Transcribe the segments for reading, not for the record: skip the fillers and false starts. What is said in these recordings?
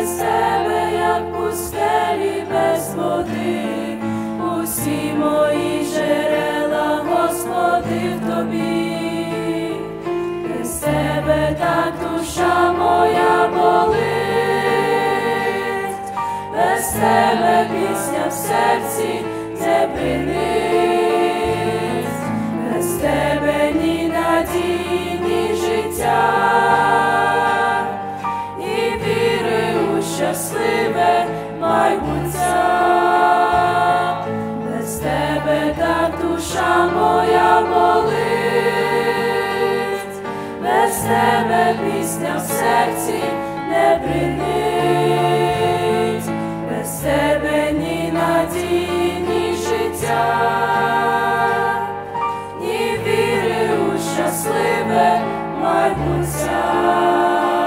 без тебе, як пустелі без води, усі мої джерела, Господи, в тобі. Без тебе так душа моя болить, без тебе пісня в серці не бринить, без тебе ні надії, ні життя, і віри у щасливе майбуття. Без тебе так душа моя болить, без тебе пісня в серці не бринить, без тебе ні надії, ні життя, ні віри у щасливе майбуття.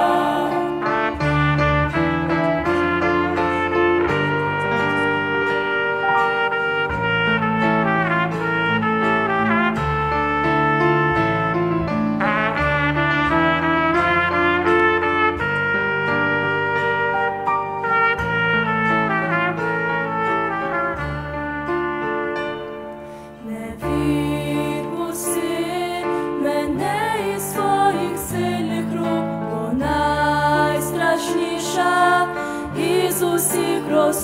Із усіх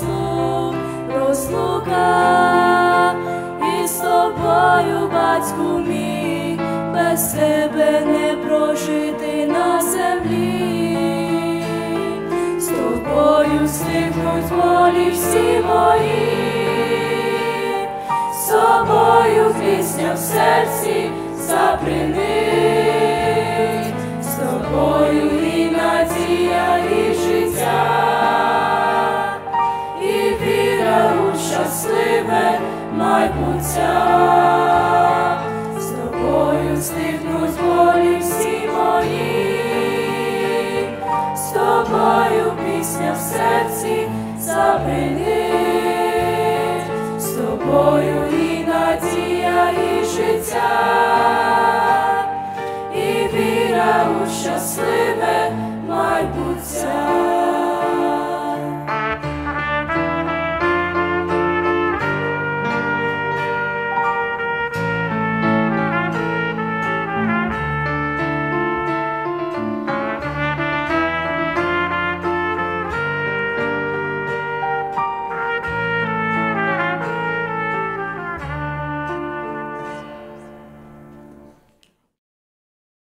розлука, і з тобою, батьку мій, без тебе не прожити на землі. З тобою стихнуть болі всі мої, з тобою пісня в серці забринить, з тобою і надія, і життя, щасливе майбуття. З тобою стихнуть болі всі мої, з тобою пісня в серці забринить, з тобою і надія, і життя.